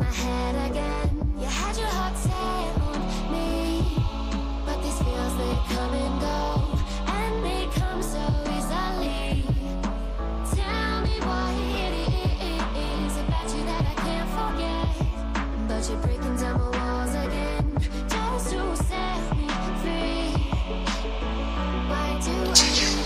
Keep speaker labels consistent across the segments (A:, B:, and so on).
A: head again. You had your heart set on me, but these feels they come and go, and they come so easily. Tell me what it is about you that I can't forget, but you're breaking down my walls again just to set me free. Why do I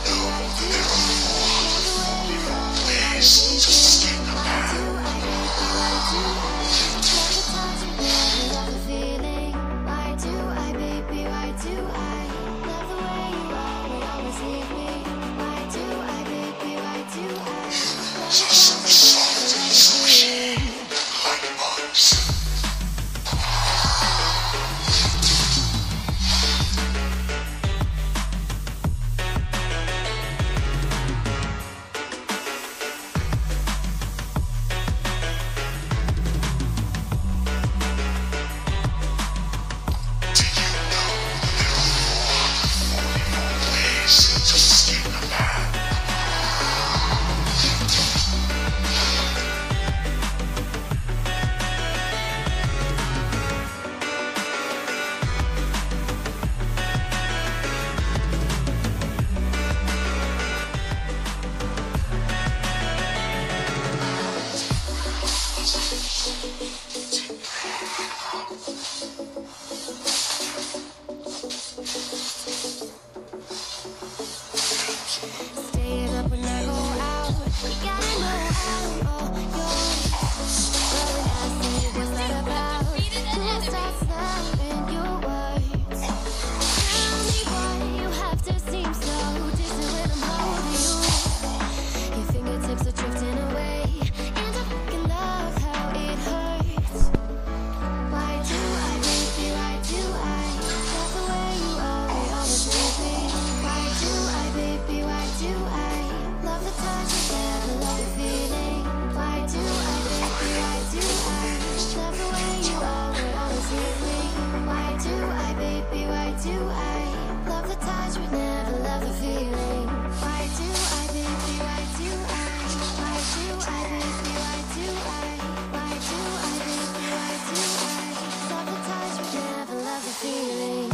A: staying up when I go out? You gotta know I'm all yours. But when I say what's that about, who starts loving your words? Tell me why you have to seem so distant when I'm holding you. Your fingertips are drifting away, and I fucking love how it hurts. Why do I, baby, why do I love the way you always leave me? Why do I, baby, why do I love the touch but never love the feeling? Why do I, baby, why do I love the way you always leave me? Why do I, baby, why do I love the touch but never love the feeling? Why do I, baby, why do I? Why do I, baby, why do I? Why do I, baby, why do I love the touch but never love the feeling?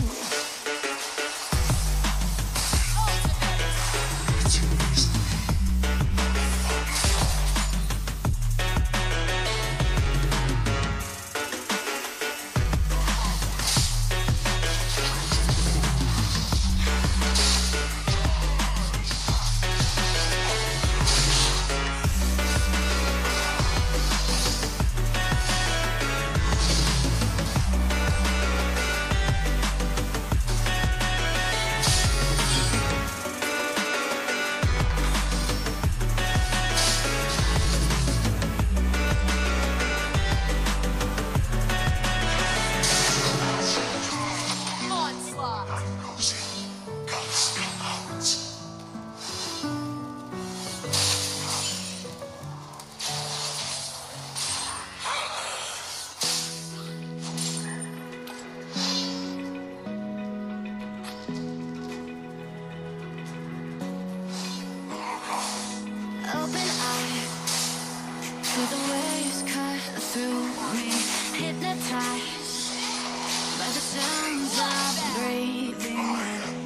A: Open eye, feel the waves cut through me, hypnotized by the sounds I'm breathing in.